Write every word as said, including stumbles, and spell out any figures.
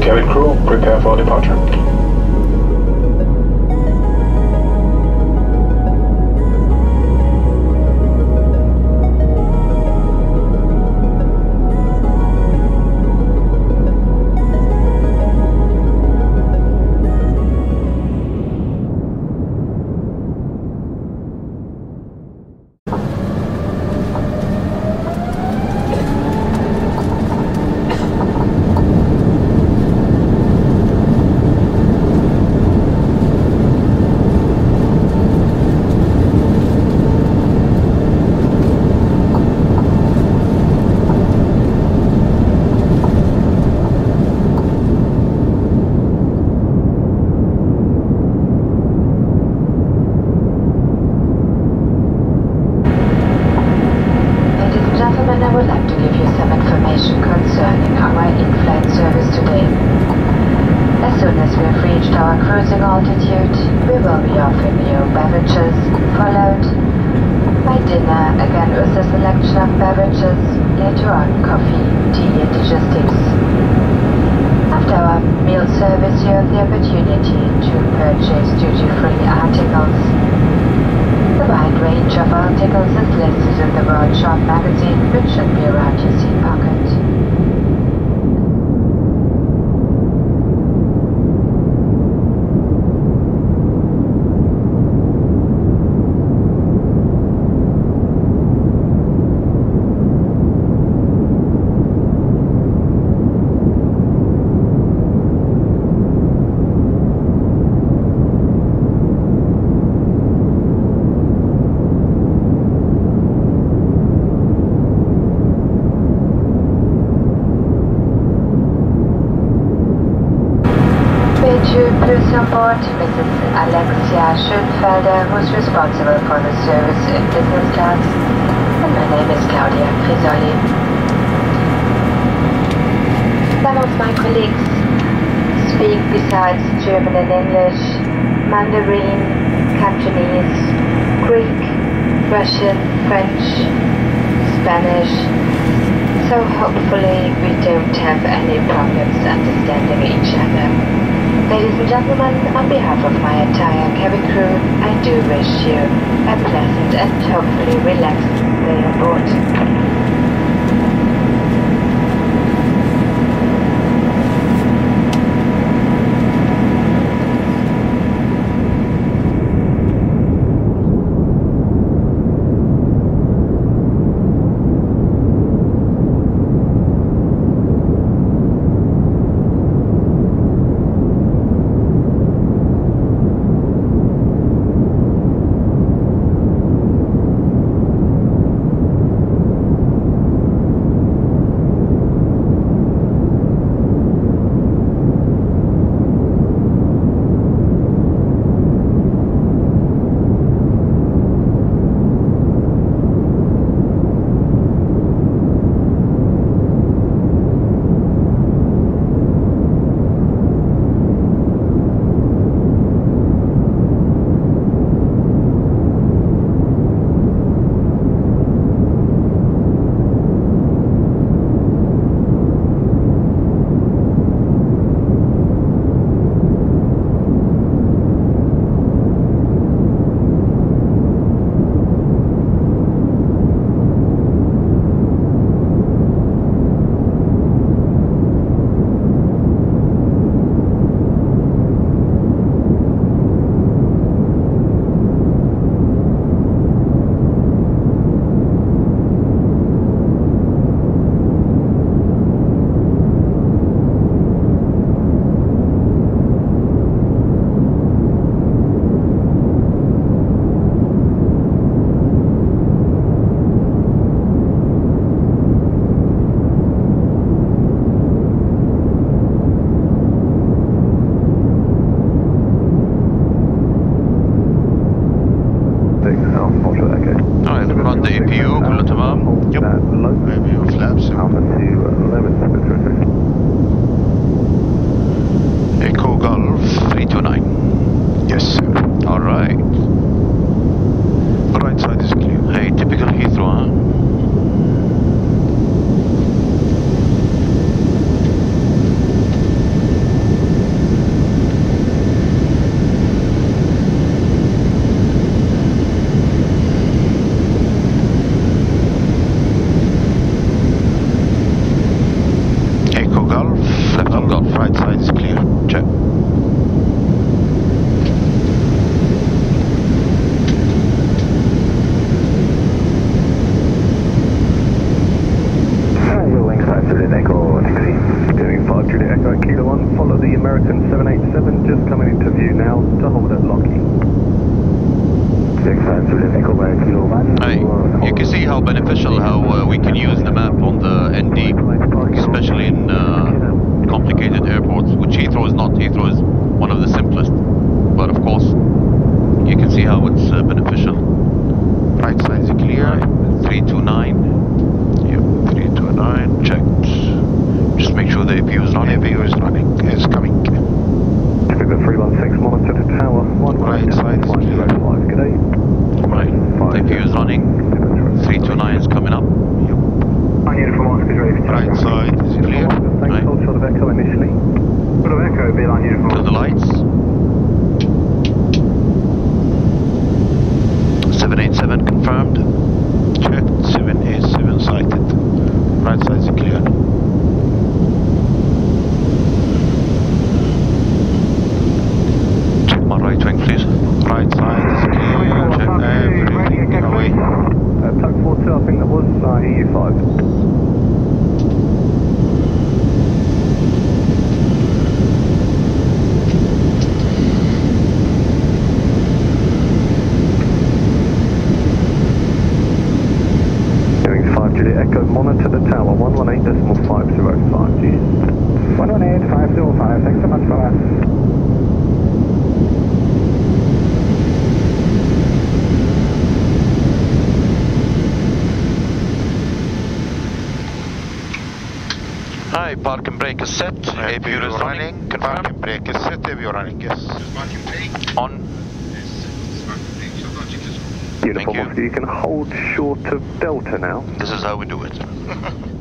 Cabin crew, prepare for departure. Cruising altitude, we will be offering you beverages, followed by dinner, again with a selection of beverages, later on coffee, tea and digestives. After our meal service, you have the opportunity to purchase duty-free articles. The wide range of articles is listed in the World Shop magazine, which should be around your seat pocket. Plus on board Missus Alexia Schönfelder, who's responsible for the service in business class, and my name is Claudia Crisoli. Some of my colleagues speak, besides German and English, Mandarin, Cantonese, Greek, Russian, French, Spanish, so hopefully we don't have any problems understanding each other. Ladies and gentlemen, on behalf of my entire cabin crew, I do wish you a pleasant and hopefully relaxed stay aboard. to hold at Lockheed. Hey, you can see how beneficial how uh, we can use the map on the N D, especially in uh, complicated airports, which Heathrow is not. Heathrow is one of the simplest, but of course you can see how it's uh, beneficial. Right side is clear. three two nine. Yep, three two nine. Checked. Just make sure the A P U is running. A P U is running. It's coming. Figure three one six, monitor to tower. One right side is clear. Good day. Right. The A P U is running. three two nine is coming up. Yep. Right side is clear. Thanks, Right. hold short of echo initially. Short of echo, be line uniform. To the lights. seven eight seven confirmed. Checked. seven eight seven sighted. Right side is clear. Check my right wing, please. Right side is clear. Check everything away. Uh, Tug four two, I think that was uh, E U five. Juliet Echo, monitor the tower, one one eight decimal five zero five, G. one one eight five zero five, thanks so much for that. Hi, park and brake is set. A P U is running. Confirm. Park and brake is set. A P U running. Yes. On. Uniform officer, you can hold short of Delta now. This is how we do it.